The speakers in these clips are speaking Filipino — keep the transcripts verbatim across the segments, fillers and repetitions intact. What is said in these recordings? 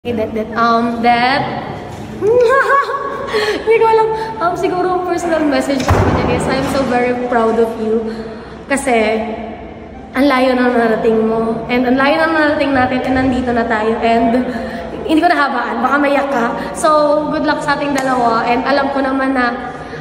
Hey, that, that, um, that, hindi ko alam, um, siguro personal message ko niya, guys, I'm so very proud of you, kasi, ang layo na narating mo, and ang layo na narating natin, and nandito na tayo, and, hindi ko nahabaan, baka mayak ka, so, good luck sa ating dalawa, and alam ko naman na,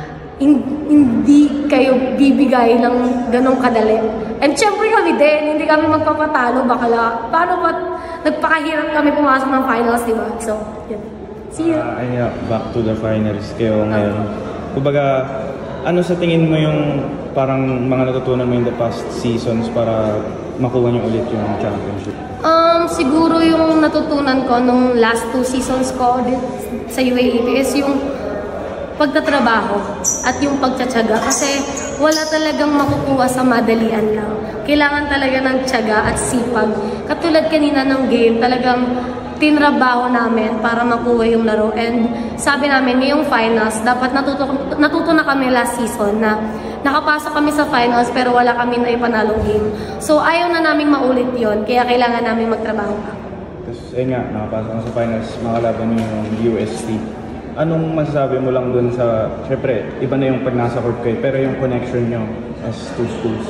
hindi kayo bibigay ng ganong kadali. And syempre kami din, hindi kami magpapatalo, bakala, paano ba nagpakahirap kami pumasok ng finals, di ba? So, yun. See you. Uh, yeah, back to the finals kayo ngayon. Kumbaga, ano sa tingin mo yung parang mga natutunan mo in the past seasons para makuha niyo ulit yung championship? Um, siguro yung natutunan ko nung last two seasons ko sa U A A P is yung pagtatrabaho at yung pagtsatsaga, kasi wala talagang makukuha sa madalian lang. Kailangan talaga ng tiyaga at sipag. Katulad kanina ng game, talagang tinrabaho namin para makuha yung laro. And sabi namin, ngayong finals, dapat natuto, natuto na kami last season na nakapasok kami sa finals pero wala kami na ipanalong game. So ayaw na namin maulit yon, kaya kailangan namin magtrabaho pa. Tapos ayun nga, nakapasok ka sa finals, makalaban yung U S T. Anong masasabi mo lang dun sa, syempre, iba na yung pag nasa court kayo, pero yung connection nyo as two schools?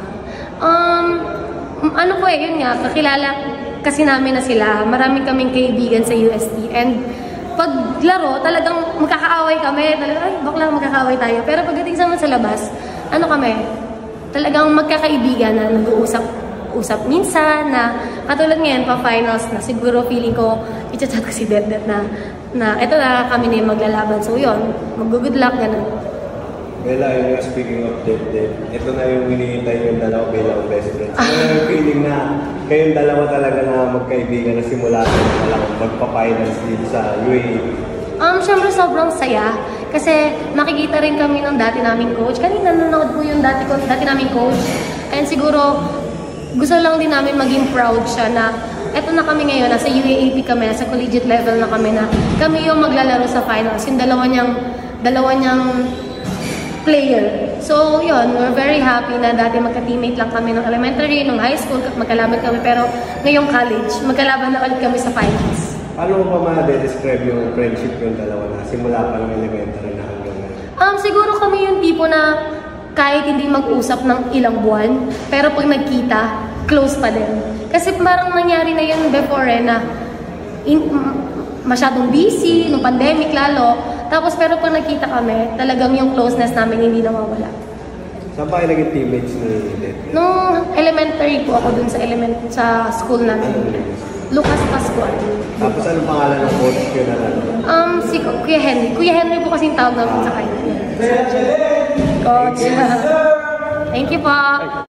Um, ano po eh, yun nga, kakilala kasi namin na sila. Maraming kaming kaibigan sa U S T. And pag laro, talagang magkakaaway kami. Talagang, ay, bakla magkakaaway tayo. Pero pagdating sa sa labas, ano kami, talagang magkakaibigan na nag-uusap usap minsan na katulad ngayon pa finals na siguro feeling ko i-chat ko si Dedet na na eto na kami na yung maglalaban, so yun, mag-good luck, ganun. Bella, yun nga, speaking of Dedet, ito na yung hinihintay yung dalawa bilang best friends. Ano yung feeling na kayong dalawa talaga na magkaibigan na simula na lang magpa-finals dito sa U A A P? Um, syempre sobrang saya kasi makikita rin kami ng dati naming coach. Kanina nanonood po yung dati, dati naming coach, and siguro gusto lang din namin maging proud siya na eto na kami ngayon, nasa U A A P kami, nasa collegiate level na kami na kami yung maglalaro sa finals, yung dalawa niyang, dalawa niyang player. So yun, we're very happy na dati magka-teammate lang kami ng elementary, ng high school, magkalaban kami, pero ngayong college, magkalaban na ulit kami sa finals. Paano mo pa ma-describe yung friendship yung dalawa na simula pa ng elementary na hanggang ngayon? Um, siguro kami yung tipo na kahit hindi mag-usap ng ilang buwan, pero pag nagkita, close pa din. Kasi parang nangyari na yun before eh, na in, masyadong busy, nung pandemic lalo. Tapos pero pag nagkita kami, talagang yung closeness namin hindi nawawala. Saan ba kayo naging teammates ni Dedet? Nung elementary po ako dun sa element sa school namin. Lucas Pascual. Tapos anong pangalan ng coach ko na lang? Um, si Kuya Henry. Kuya Henry po kasing tawag namin sa kanya. Coach. Thank you po.